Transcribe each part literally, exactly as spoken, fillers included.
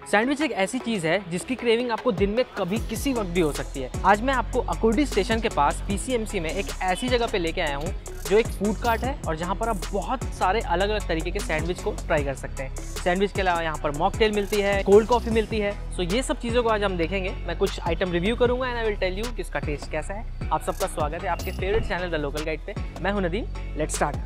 Sandwich एक ऐसी चीज़ है जिसकी क्रेविंग आपको दिन में कभी किसी वक्त भी हो सकती है। आज मैं आपको अकुर्डी स्टेशन के पास पीसीएमसी में एक ऐसी जगह पे लेके आया हूँ जो एक फूड कार्ट है और जहाँ पर आप बहुत सारे अलग अलग तरीके के सैंडविच को ट्राई कर सकते हैं। सैंडविच के अलावा यहाँ पर मॉकटेल मिलती है, कोल्ड कॉफ़ी मिलती है। सो ये सब चीज़ों को आज हम देखेंगे। मैं कुछ आइटम रिव्यू करूँगा and I will tell you कि इसका टेस्ट कैसा है। आप सबका स्वागत है आपके favourite channel the local guide पे। मैं हूँ Nadeem, let's start.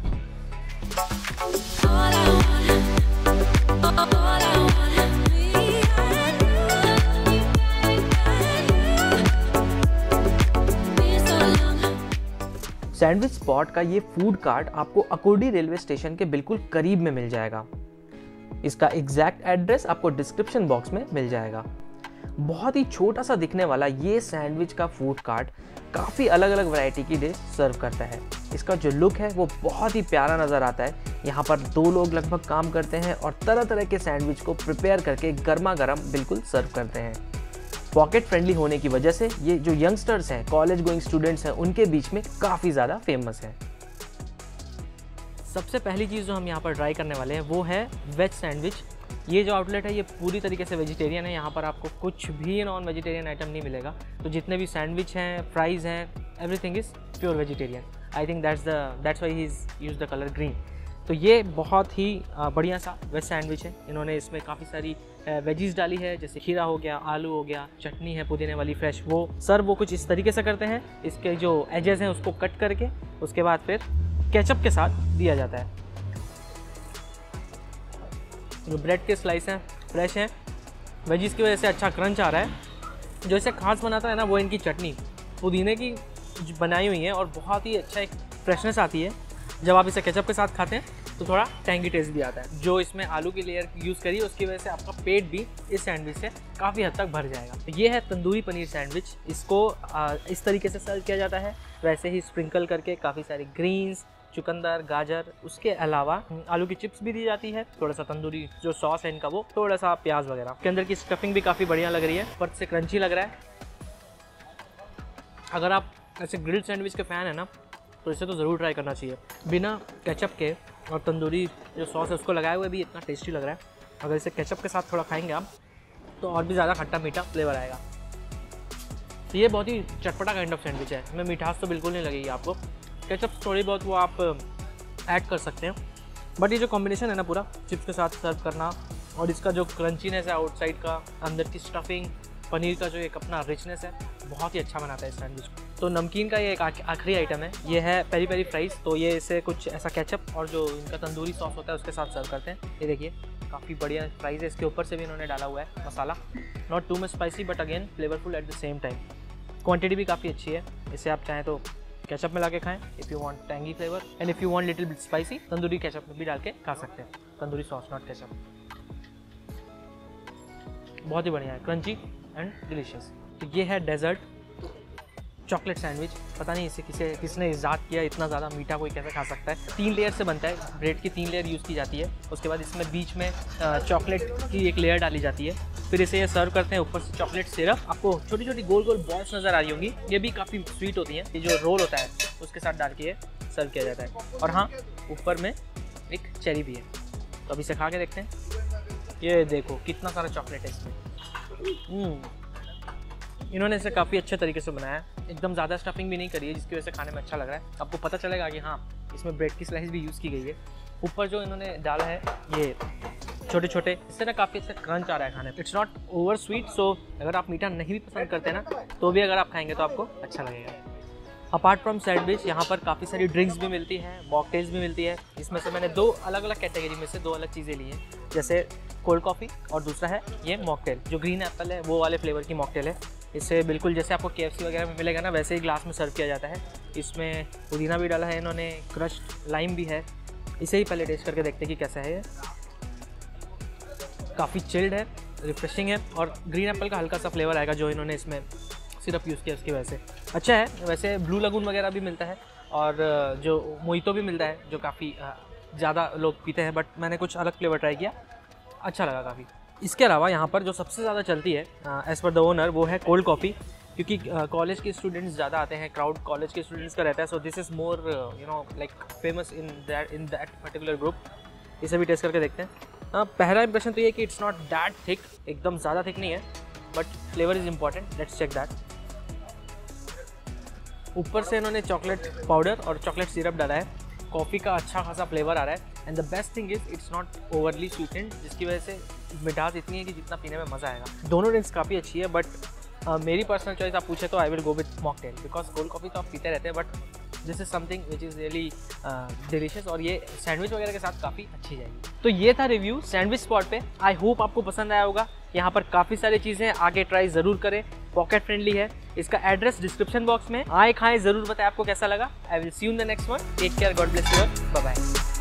Sandwich spot का ये फूड कार्ट आपको अकुर्डी रेलवे स्टेशन के बिल्कुल करीब में मिल जाएगा। इसका एग्जैक्ट एड्रेस आपको डिस्क्रिप्शन बॉक्स में मिल जाएगा। बहुत ही छोटा सा दिखने वाला ये सैंडविच का फूड कार्ट काफ़ी अलग अलग वैरायटी की डिश सर्व करता है। इसका जो लुक है वो बहुत ही प्यारा नज़र आता है। यहाँ पर दो लोग लगभग काम करते हैं और तरह तरह के सैंडविच को प्रिपेयर करके गर्मा गर्म बिल्कुल सर्व करते हैं। पॉकेट फ्रेंडली होने की वजह से ये जो यंगस्टर्स हैं, कॉलेज गोइंग स्टूडेंट्स हैं, उनके बीच में काफ़ी ज़्यादा फेमस है। सबसे पहली चीज़ जो हम यहाँ पर ट्राई करने वाले हैं वो है वेज सैंडविच। ये जो आउटलेट है ये पूरी तरीके से वेजिटेरियन है। यहाँ पर आपको कुछ भी नॉन वेजिटेरियन आइटम नहीं मिलेगा। तो जितने भी सैंडविच हैं, फ्राइज़ हैं, everything is pure vegetarian. I think that's the that's why he is use the colour green. तो ये बहुत ही बढ़िया सा वेज सैंडविच है। इन्होंने इसमें काफ़ी सारी वेजीज डाली है, जैसे खीरा हो गया, आलू हो गया, चटनी है पुदीने वाली फ्रेश। वो सर वो कुछ इस तरीके से करते हैं। इसके जो एजेस हैं उसको कट करके उसके बाद फिर केचप के साथ दिया जाता है। जो ब्रेड के स्लाइस हैं फ्रेश हैं। वेजीज की वजह से अच्छा क्रंच आ रहा है। जो इसे खास बनाता है ना वो इनकी चटनी पुदीने की बनाई हुई है और बहुत ही अच्छा एक फ्रेशनेस आती है। जब आप इसे केचप के साथ खाते हैं तो थोड़ा टैंगी टेस्ट भी आता है। जो इसमें आलू की लेयर यूज़ करी है उसकी वजह से आपका पेट भी इस सैंडविच से काफ़ी हद तक भर जाएगा। तो ये है तंदूरी पनीर सैंडविच। इसको आ, इस तरीके से सर्व किया जाता है, वैसे ही स्प्रिंकल करके काफ़ी सारे ग्रीन्स, चुकंदर, गाजर, उसके अलावा आलू की चिप्स भी दी जाती है। थोड़ा सा तंदूरी जो सॉस है इनका वो, थोड़ा सा प्याज वगैरह। के अंदर की स्टफिंग भी काफ़ी बढ़िया लग रही है, ऊपर से क्रंची लग रहा है। अगर आप ऐसे ग्रिल्ड सैंडविच के फ़ैन है ना तो इसे तो ज़रूर ट्राई करना चाहिए। बिना केचप के और तंदूरी जो सॉस है उसको लगाए हुए भी इतना टेस्टी लग रहा है। अगर इसे केचप के साथ थोड़ा खाएंगे आप तो और भी ज़्यादा खट्टा मीठा फ्लेवर आएगा। तो ये बहुत ही चटपटा काइंड ऑफ सैंडविच है। इसमें मिठास तो बिल्कुल नहीं लगेगी आपको। केचप थोड़ी बहुत वो आप ऐड कर सकते हैं, बट ये जो कॉम्बिनेशन है ना पूरा चिप्स के साथ सर्व करना और इसका जो क्रंचीनेस है आउटसाइड का, अंदर की स्टफिंग, पनीर का जो एक अपना रिचनेस है, बहुत ही अच्छा बनाता है इस सैंडविच को। तो नमकीन का ये एक आखिरी आइटम है। ये है पेरी पेरी फ्राइज़। तो ये इसे कुछ ऐसा केचप और जो इनका तंदूरी सॉस होता है उसके साथ सर्व करते हैं। ये देखिए काफ़ी बढ़िया फ्राइज़ है। इसके ऊपर से भी इन्होंने डाला हुआ है मसाला। Not too much spicy but again flavourful at the same time. Quantity भी काफ़ी अच्छी है। इसे आप चाहें तो केचप में ला के खाएँ if you want tangy flavour, and if you want little bit spicy tandoori ketchup में भी डाल के खा सकते हैं। Tandoori sauce not ketchup. बहुत ही बढ़िया है, क्रंची एंड डिलीशियस। तो ये है डेजर्ट चॉकलेट सैंडविच। पता नहीं इसे किसे किसने ईजाद किया, इतना ज़्यादा मीठा कोई कैसे खा सकता है। तीन लेयर से बनता है, ब्रेड की तीन लेयर यूज़ की जाती है। उसके बाद इसमें बीच में चॉकलेट की एक लेयर डाली जाती है। फिर इसे ये सर्व करते हैं, ऊपर से चॉकलेट सिरप। आपको छोटी छोटी गोल गोल बॉल्स नज़र आ रही होंगी, ये भी काफ़ी स्वीट होती हैं। ये जो रोल होता है उसके साथ डाल के सर्व किया जाता है। और हाँ, ऊपर में एक चेरी भी है। तो अभी इसे खा के देखते हैं। ये देखो कितना सारा चॉकलेट है इसमें। इन्होंने इसे काफ़ी अच्छे तरीके से बनाया है। एकदम ज़्यादा स्टफिंग भी नहीं करी है जिसकी वजह से खाने में अच्छा लग रहा है। आपको पता चलेगा कि हाँ इसमें ब्रेड की स्लाइस भी यूज़ की गई है। ऊपर जो इन्होंने डाला है ये छोटे छोटे, इससे ना काफ़ी अच्छा क्रंच आ रहा है खाने में। It's not over sweet, so अगर आप मीठा नहीं भी पसंद करते ना तो भी अगर आप खाएंगे तो आपको अच्छा लगेगा। अपार्ट फ्रॉम सैंडविच यहाँ पर काफ़ी सारी ड्रिंक्स भी मिलती हैं, मॉकटेल्स भी मिलती है। इसमें से मैंने दो अलग अलग कैटेगरी में से दो अलग चीज़ें ली हैं, जैसे कोल्ड कॉफ़ी और दूसरा है ये मॉकटेल। जो ग्रीन एप्पल है वो वाले फ्लेवर की मॉकटेल है। इसे बिल्कुल जैसे आपको केएफसी वगैरह में मिलेगा ना वैसे ही ग्लास में सर्व किया जाता है। इसमें पुदीना भी डाला है इन्होंने, क्रश्ड लाइम भी है। इसे ही पहले टेस्ट करके देखते हैं कि कैसा है ये। काफ़ी चिल्ड है, रिफ्रेशिंग है और ग्रीन एप्पल का हल्का सा फ्लेवर आएगा जो इन्होंने इसमें सिरप यूज़ किया उसकी वजह से। अच्छा है। वैसे ब्लू लगून वगैरह भी मिलता है और जो मोहितो भी मिलता है जो काफ़ी ज़्यादा लोग पीते हैं, बट मैंने कुछ अलग फ्लेवर ट्राई किया, अच्छा लगा काफ़ी। इसके अलावा यहाँ पर जो सबसे ज़्यादा चलती है एज़ पर द ओनर वो है कोल्ड कॉफ़ी, क्योंकि कॉलेज के स्टूडेंट्स ज़्यादा आते हैं, क्राउड कॉलेज के स्टूडेंट्स का रहता है। So this is more you know like famous in that in that particular group. इसे भी टेस्ट करके देखते हैं। हाँ, पहला इंप्रेशन तो ये कि इट्स नॉट दैट थिक, एकदम ज़्यादा थिक नहीं है, but flavour is important, let's check that. ऊपर से इन्होंने चॉकलेट पाउडर और चॉकलेट सिरप डाला है, कॉफ़ी का अच्छा खासा फ्लेवर आ रहा है, and the best thing is it's not overly sweetened, जिसकी वजह से मिठास इतनी है कि जितना पीने में मज़ा आएगा। दोनों ड्रिंक्स काफ़ी अच्छी है, बट uh, मेरी पर्सनल चॉइस आप पूछे तो I will go with mocktail, because cold coffee तो आप पीते रहते हैं, but this is something which is really delicious, और ये सैंडविच वगैरह के साथ काफ़ी अच्छी जाएगी। तो ये था रिव्यू सैंडविच स्पॉट पे। आई होप आपको पसंद आया होगा। यहाँ पर काफ़ी सारी चीज़ें, आगे ट्राई ज़रूर करें, पॉकेट फ्रेंडली है। इसका एड्रेस डिस्क्रिप्शन बॉक्स में, आए खाएं ज़रूर बताएं आपको कैसा लगा। I will see you in the next one. Take care, God bless you, bye bye.